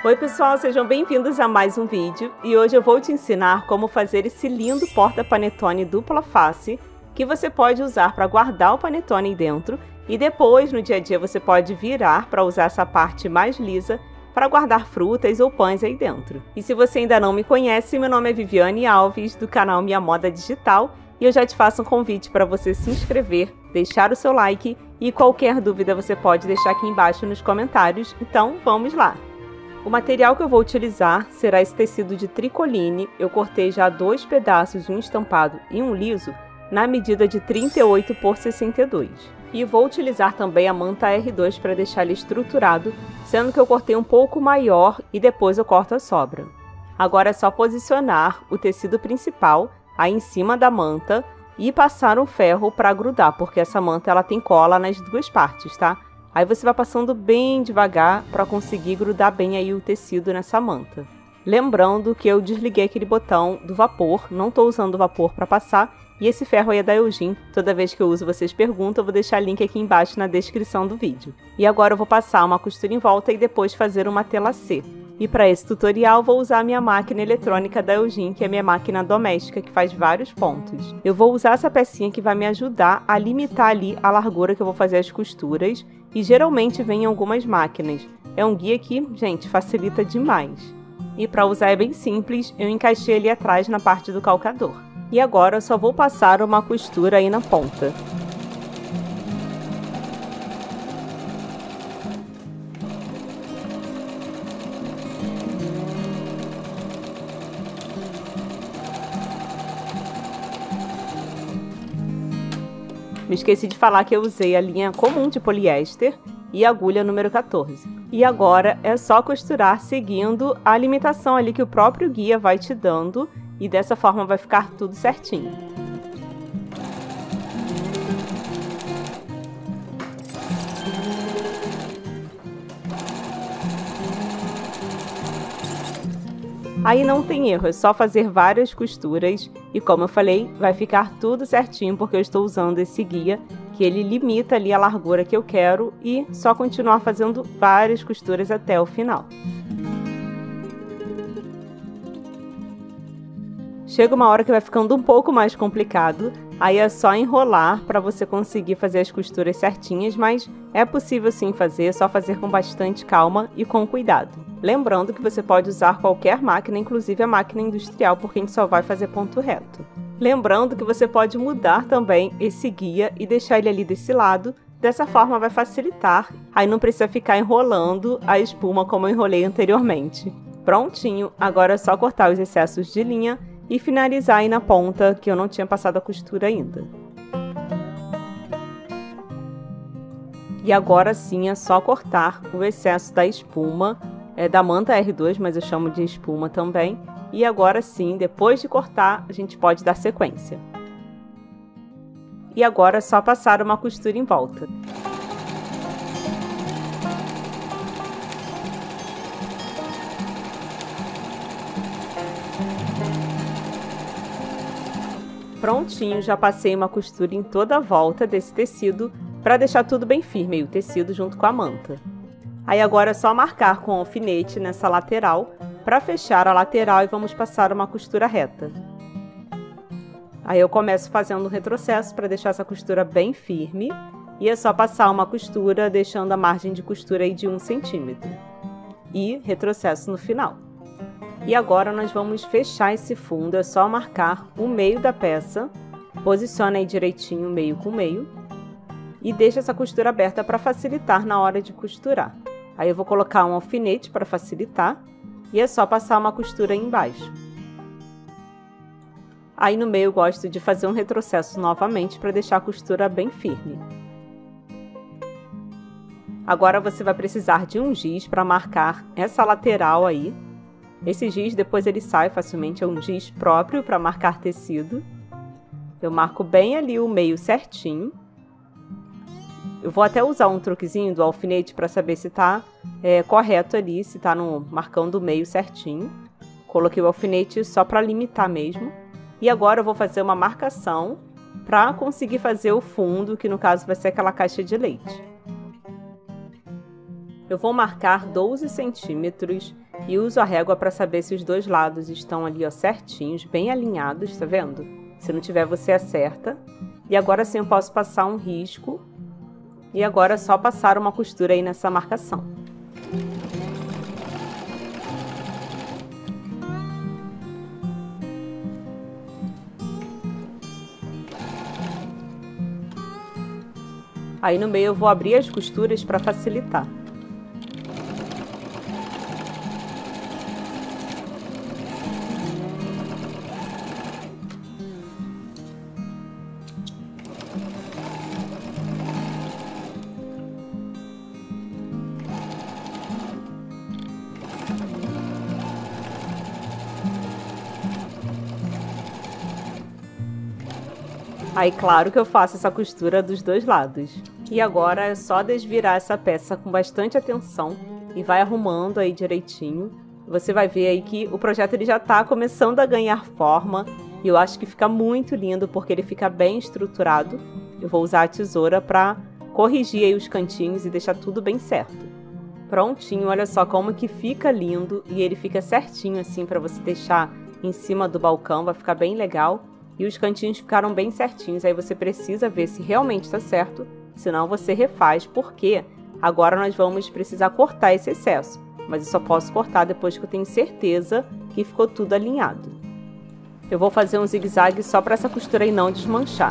Oi pessoal, sejam bem-vindos a mais um vídeo e hoje eu vou te ensinar como fazer esse lindo porta-panetone dupla face que você pode usar para guardar o panetone dentro e depois no dia a dia você pode virar para usar essa parte mais lisa para guardar frutas ou pães aí dentro. E se você ainda não me conhece, meu nome é Viviane Alves do canal Minha Moda Digital e eu já te faço um convite para você se inscrever, deixar o seu like e qualquer dúvida você pode deixar aqui embaixo nos comentários, então vamos lá! O material que eu vou utilizar será esse tecido de tricoline. Eu cortei já 2 pedaços, um estampado e um liso, na medida de 38 por 62. E vou utilizar também a manta R2 para deixar ele estruturado, sendo que eu cortei um pouco maior e depois eu corto a sobra. Agora é só posicionar o tecido principal aí em cima da manta e passar um ferro para grudar, porque essa manta ela tem cola nas duas partes, tá? Aí você vai passando bem devagar para conseguir grudar bem aí o tecido nessa manta. Lembrando que eu desliguei aquele botão do vapor, não estou usando o vapor para passar, e esse ferro aí é da Eugene. Toda vez que eu uso vocês perguntam, eu vou deixar o link aqui embaixo na descrição do vídeo. E agora eu vou passar uma costura em volta e depois fazer uma tela C. E para esse tutorial vou usar a minha máquina eletrônica da Eugene, que é a minha máquina doméstica, que faz vários pontos. Eu vou usar essa pecinha que vai me ajudar a limitar ali a largura que eu vou fazer as costuras, e geralmente vem em algumas máquinas. É um guia que, gente, facilita demais. E para usar é bem simples, eu encaixei ali atrás na parte do calcador. E agora eu só vou passar uma costura aí na ponta. Me esqueci de falar que eu usei a linha comum de poliéster e a agulha número 14. E agora é só costurar seguindo a limitação ali que o próprio guia vai te dando e dessa forma vai ficar tudo certinho. Aí não tem erro, é só fazer várias costuras e como eu falei, vai ficar tudo certinho porque eu estou usando esse guia que ele limita ali a largura que eu quero e só continuar fazendo várias costuras até o final. Chega uma hora que vai ficando um pouco mais complicado, aí é só enrolar para você conseguir fazer as costuras certinhas, mas é possível sim fazer, é só fazer com bastante calma e com cuidado. Lembrando que você pode usar qualquer máquina, inclusive a máquina industrial, porque a gente só vai fazer ponto reto. Lembrando que você pode mudar também esse guia e deixar ele ali desse lado, dessa forma vai facilitar, aí não precisa ficar enrolando a espuma como eu enrolei anteriormente. Prontinho, agora é só cortar os excessos de linha e finalizar aí na ponta, que eu não tinha passado a costura ainda. E agora sim é só cortar o excesso da espuma, da manta R2, mas eu chamo de espuma também. E agora sim, depois de cortar, a gente pode dar sequência. E agora é só passar uma costura em volta. Prontinho, já passei uma costura em toda a volta desse tecido para deixar tudo bem firme, o tecido junto com a manta. Aí agora é só marcar com alfinete nessa lateral para fechar a lateral e vamos passar uma costura reta. Aí eu começo fazendo um retrocesso para deixar essa costura bem firme e é só passar uma costura deixando a margem de costura aí de 1 centímetro e retrocesso no final. E agora nós vamos fechar esse fundo, é só marcar o meio da peça, posiciona aí direitinho meio com meio e deixa essa costura aberta para facilitar na hora de costurar. Aí eu vou colocar um alfinete para facilitar e é só passar uma costura aí embaixo. Aí no meio eu gosto de fazer um retrocesso novamente para deixar a costura bem firme. Agora você vai precisar de um giz para marcar essa lateral aí. Esse giz depois ele sai facilmente, é um giz próprio para marcar tecido. Eu marco bem ali o meio certinho. Eu vou até usar um truquezinho do alfinete para saber se está correto ali, se está marcando o meio certinho. Coloquei o alfinete só para limitar mesmo. E agora eu vou fazer uma marcação para conseguir fazer o fundo, que no caso vai ser aquela caixa de leite. Eu vou marcar 12 centímetros e uso a régua para saber se os dois lados estão ali, ó, certinhos, bem alinhados, tá vendo? Se não tiver, você acerta. E agora sim eu posso passar um risco. E agora é só passar uma costura aí nessa marcação. Aí no meio eu vou abrir as costuras para facilitar. Aí, claro que eu faço essa costura dos dois lados. E agora é só desvirar essa peça com bastante atenção e vai arrumando aí direitinho. Você vai ver aí que o projeto ele já tá começando a ganhar forma e eu acho que fica muito lindo porque ele fica bem estruturado. Eu vou usar a tesoura para corrigir aí os cantinhos e deixar tudo bem certo. Prontinho, olha só como que fica lindo e ele fica certinho assim para você deixar em cima do balcão, vai ficar bem legal. E os cantinhos ficaram bem certinhos, aí você precisa ver se realmente está certo, senão você refaz, porque agora nós vamos precisar cortar esse excesso, mas eu só posso cortar depois que eu tenho certeza que ficou tudo alinhado. Eu vou fazer um zigue-zague só para essa costura aí não desmanchar.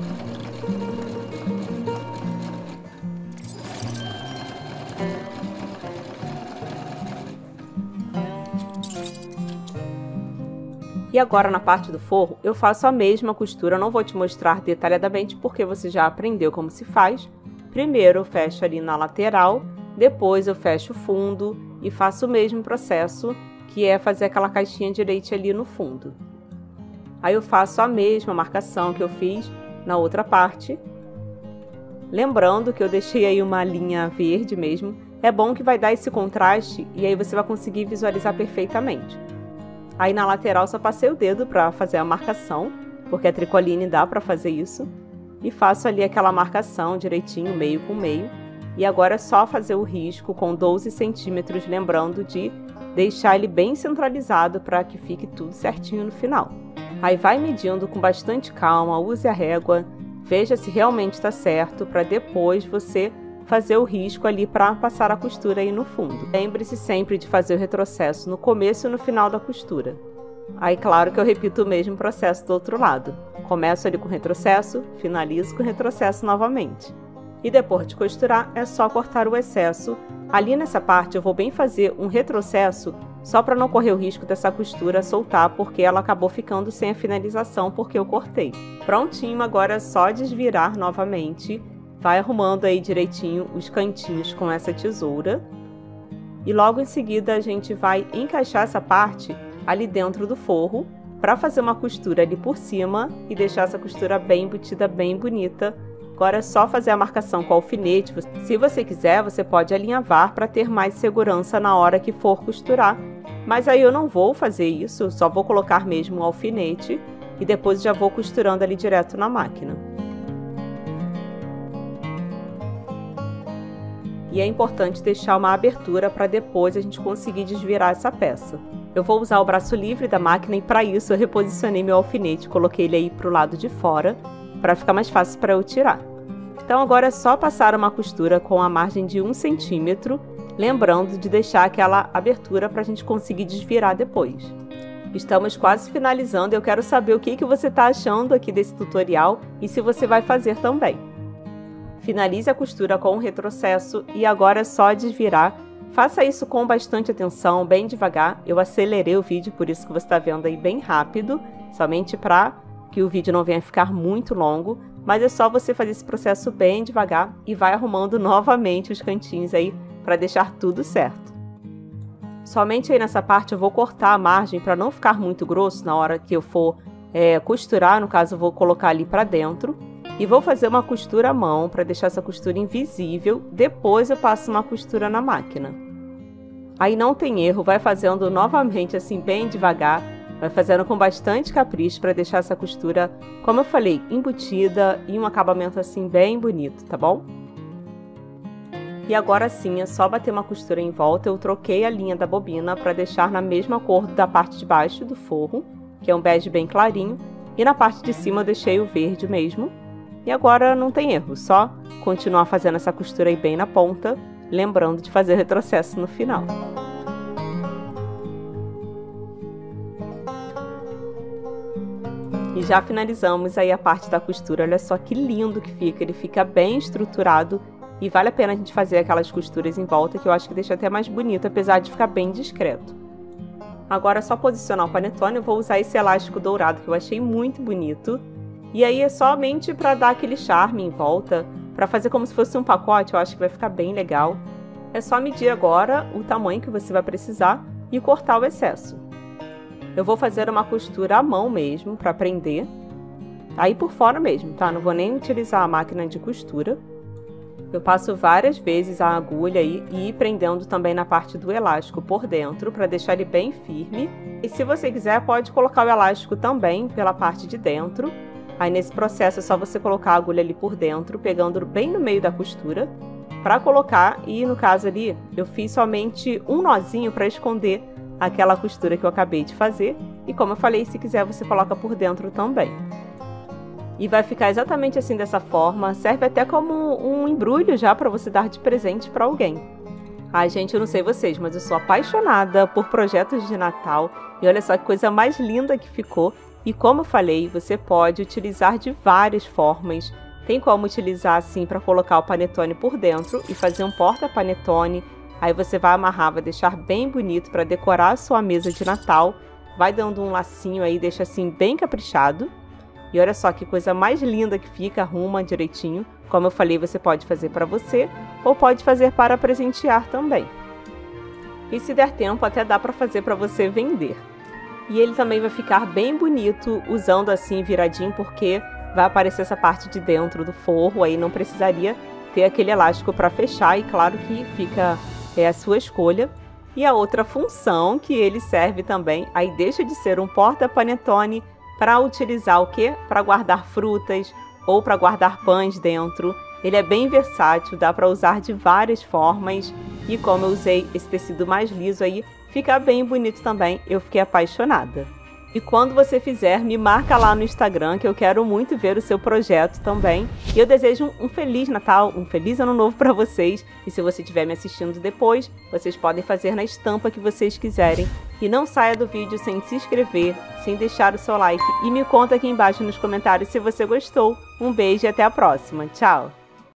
E agora na parte do forro eu faço a mesma costura, não vou te mostrar detalhadamente porque você já aprendeu como se faz. Primeiro eu fecho ali na lateral, depois eu fecho o fundo e faço o mesmo processo, que é fazer aquela caixinha de leite ali no fundo. Aí eu faço a mesma marcação que eu fiz na outra parte. Lembrando que eu deixei aí uma linha verde mesmo, é bom que vai dar esse contraste e aí você vai conseguir visualizar perfeitamente. Aí na lateral só passei o dedo para fazer a marcação, porque a tricoline dá para fazer isso. E faço ali aquela marcação direitinho, meio com meio. E agora é só fazer o risco com 12 centímetros, lembrando de deixar ele bem centralizado para que fique tudo certinho no final. Aí vai medindo com bastante calma, use a régua, veja se realmente está certo, para depois você fazer o risco ali para passar a costura aí no fundo. Lembre-se sempre de fazer o retrocesso no começo e no final da costura. Aí claro que eu repito o mesmo processo do outro lado. Começo ali com retrocesso, finalizo com retrocesso novamente. E depois de costurar é só cortar o excesso. Ali nessa parte eu vou bem fazer um retrocesso só para não correr o risco dessa costura soltar, porque ela acabou ficando sem a finalização porque eu cortei. Prontinho, agora é só desvirar novamente. Vai arrumando aí direitinho os cantinhos com essa tesoura. E logo em seguida a gente vai encaixar essa parte ali dentro do forro para fazer uma costura ali por cima e deixar essa costura bem embutida, bem bonita. Agora é só fazer a marcação com alfinete. Se você quiser, você pode alinhavar para ter mais segurança na hora que for costurar. Mas aí eu não vou fazer isso, só vou colocar mesmo o alfinete e depois já vou costurando ali direto na máquina. E é importante deixar uma abertura para depois a gente conseguir desvirar essa peça. Eu vou usar o braço livre da máquina e para isso eu reposicionei meu alfinete, coloquei ele aí para o lado de fora, para ficar mais fácil para eu tirar. Então agora é só passar uma costura com a margem de 1 centímetro, lembrando de deixar aquela abertura para a gente conseguir desvirar depois. Estamos quase finalizando e eu quero saber o que você está achando aqui desse tutorial e se você vai fazer também. Finalize a costura com o retrocesso e agora é só desvirar. Faça isso com bastante atenção, bem devagar. Eu acelerei o vídeo, por isso que você está vendo aí bem rápido, somente para que o vídeo não venha ficar muito longo. Mas é só você fazer esse processo bem devagar e vai arrumando novamente os cantinhos aí para deixar tudo certo. Somente aí nessa parte eu vou cortar a margem para não ficar muito grosso na hora que eu for costurar. No caso eu vou colocar ali para dentro. E vou fazer uma costura à mão para deixar essa costura invisível, depois eu passo uma costura na máquina. Aí não tem erro, vai fazendo novamente assim bem devagar, vai fazendo com bastante capricho para deixar essa costura, como eu falei, embutida e um acabamento assim bem bonito, tá bom? E agora sim, é só bater uma costura em volta. Eu troquei a linha da bobina para deixar na mesma cor da parte de baixo do forro, que é um bege bem clarinho. E na parte de cima eu deixei o verde mesmo. E agora não tem erro, só continuar fazendo essa costura aí bem na ponta, lembrando de fazer o retrocesso no final. E já finalizamos aí a parte da costura, olha só que lindo que fica, ele fica bem estruturado e vale a pena a gente fazer aquelas costuras em volta que eu acho que deixa até mais bonito, apesar de ficar bem discreto. Agora é só posicionar o panetone, eu vou usar esse elástico dourado que eu achei muito bonito. E aí é somente para dar aquele charme em volta, para fazer como se fosse um pacote, eu acho que vai ficar bem legal. É só medir agora o tamanho que você vai precisar e cortar o excesso. Eu vou fazer uma costura à mão mesmo, para prender. Aí por fora mesmo, tá? Não vou nem utilizar a máquina de costura. Eu passo várias vezes a agulha aí e ir prendendo também na parte do elástico por dentro, para deixar ele bem firme. E se você quiser, pode colocar o elástico também pela parte de dentro. Aí nesse processo é só você colocar a agulha ali por dentro, pegando bem no meio da costura, para colocar. E no caso ali, eu fiz somente um nozinho para esconder aquela costura que eu acabei de fazer. E como eu falei, se quiser você coloca por dentro também. E vai ficar exatamente assim, dessa forma. Serve até como um embrulho já para você dar de presente para alguém. Ai, gente, eu não sei vocês, mas eu sou apaixonada por projetos de Natal. E olha só que coisa mais linda que ficou. E como eu falei, você pode utilizar de várias formas. Tem como utilizar assim para colocar o panetone por dentro e fazer um porta-panetone. Aí você vai amarrar, vai deixar bem bonito para decorar a sua mesa de Natal. Vai dando um lacinho aí, deixa assim bem caprichado. E olha só que coisa mais linda que fica, arruma direitinho. Como eu falei, você pode fazer para você ou pode fazer para presentear também. E se der tempo, até dá para fazer para você vender. E ele também vai ficar bem bonito usando assim viradinho, porque vai aparecer essa parte de dentro do forro, aí não precisaria ter aquele elástico para fechar, e claro que fica a sua escolha. E a outra função que ele serve também, aí deixa de ser um porta-panetone para utilizar o quê? Para guardar frutas ou para guardar pães dentro. Ele é bem versátil, dá para usar de várias formas, e como eu usei esse tecido mais liso aí, fica bem bonito também, eu fiquei apaixonada. E quando você fizer, me marca lá no Instagram, que eu quero muito ver o seu projeto também. E eu desejo um Feliz Natal, um Feliz Ano Novo para vocês. E se você estiver me assistindo depois, vocês podem fazer na estampa que vocês quiserem. E não saia do vídeo sem se inscrever, sem deixar o seu like. E me conta aqui embaixo nos comentários se você gostou. Um beijo e até a próxima. Tchau!